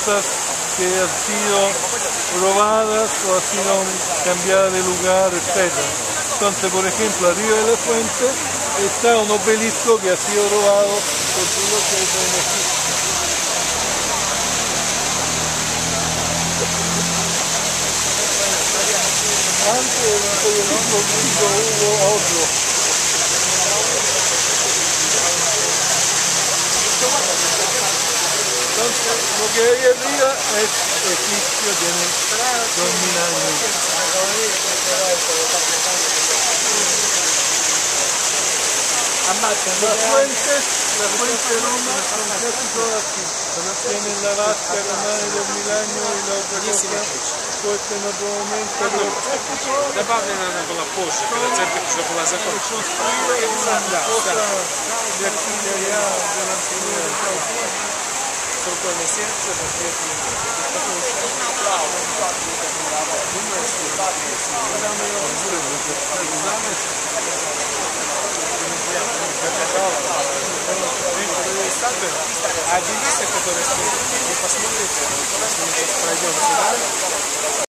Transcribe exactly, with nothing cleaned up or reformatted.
cosas que han sido robadas o han sido cambiadas de lugar, etcétera. Entonces, por ejemplo, arriba de la fuente está un obelisco que ha sido robado por todo lo que es en Egipto. Antes del obelisco griego hubo otro. Entonces, lo que hay arriba es egipcio, tiene dos mil años. Las fuentes, las fuentes de Roma son casi todas así. Tienen la vasca con más de dos mil años y la otra cosa puesta en otro momento. Добавлена была позже, когда церковь уже была закончена. Una cosa de artillería de la antigüedad. Церковное сердце, а Дениса, который смотрит, вы посмотрите, если мы сейчас пройдем сюда,